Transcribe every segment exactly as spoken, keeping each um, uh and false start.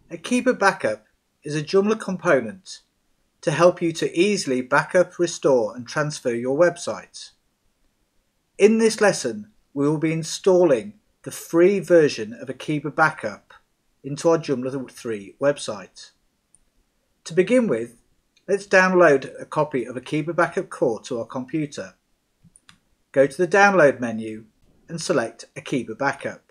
A Keeper Backup is a Joomla component to help you to easily backup, restore and transfer your website. In this lesson, we will be installing the free version of a Keeper Backup into our Joomla three website. To begin with, let's download a copy of a Keeper Backup core to our computer. Go to the Download menu and select a Keeper Backup.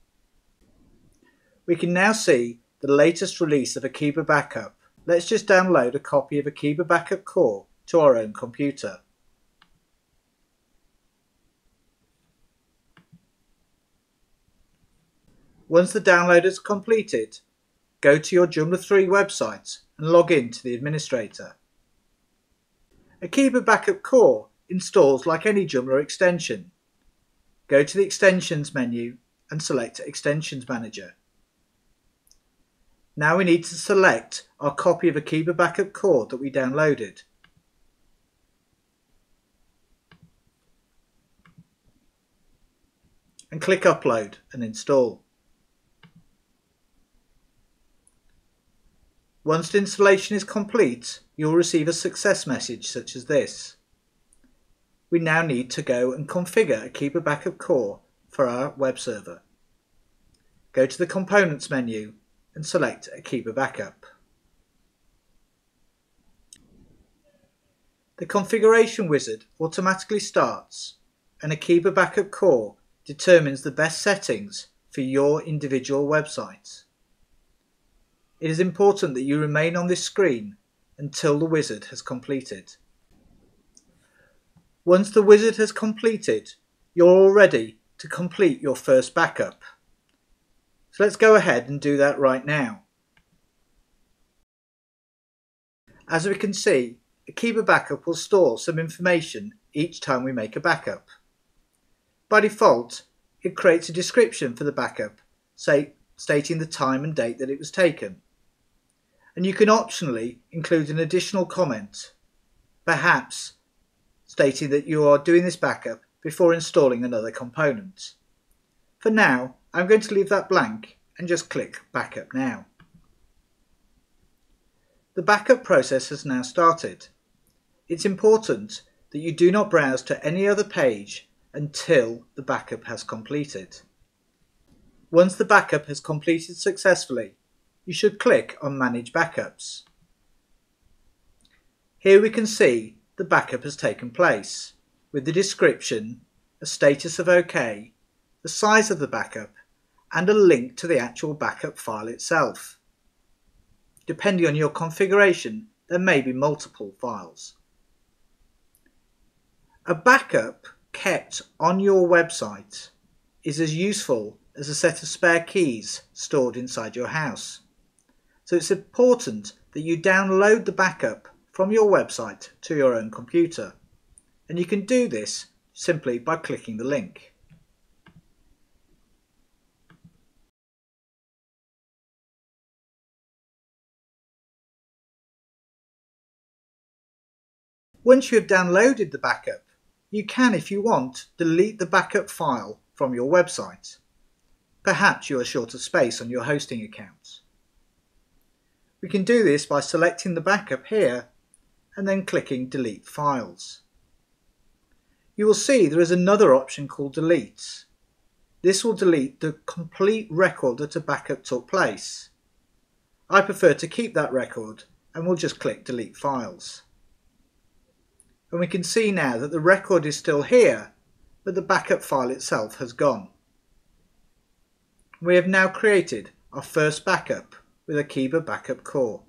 We can now see the latest release of a Keeper Backup. Let's just download a copy of a Keeper Backup core to our own computer. Once the download is completed, go to your Joomla three website and log in to the administrator. A Keeper Backup core installs like any Joomla extension. Go to the Extensions menu and select Extensions Manager. Now we need to select our copy of a Keeper Backup core that we downloaded. And click Upload and Install. Once the installation is complete, you'll receive a success message such as this. We now need to go and configure a Keeper Backup core for our web server. Go to the Components menu and select a Keeper Backup. The configuration wizard automatically starts and a Keeper Backup core determines the best settings for your individual website. It is important that you remain on this screen until the wizard has completed. Once the wizard has completed, you're all ready to complete your first backup. So let's go ahead and do that right now. As we can see, a Keeper Backup will store some information each time we make a backup. By default, it creates a description for the backup, say, stating the time and date that it was taken. And you can optionally include an additional comment, perhaps stating that you are doing this backup before installing another component. For now, I'm going to leave that blank and just click Backup Now. The backup process has now started. It's important that you do not browse to any other page until the backup has completed. Once the backup has completed successfully, you should click on Manage Backups. Here we can see the backup has taken place, with the description, a status of OK, the size of the backup, and a link to the actual backup file itself. Depending on your configuration, there may be multiple files. A backup kept on your website is as useful as a set of spare keys stored inside your house. So it's important that you download the backup from your website to your own computer, and you can do this simply by clicking the link. Once you have downloaded the backup, you can, if you want, delete the backup file from your website. Perhaps you are short of space on your hosting account. We can do this by selecting the backup here and then clicking Delete Files. You will see there is another option called Delete. This will delete the complete record that a backup took place. I prefer to keep that record and we'll just click Delete Files. And we can see now that the record is still here, but the backup file itself has gone. We have now created our first backup with a Keeper Backup core.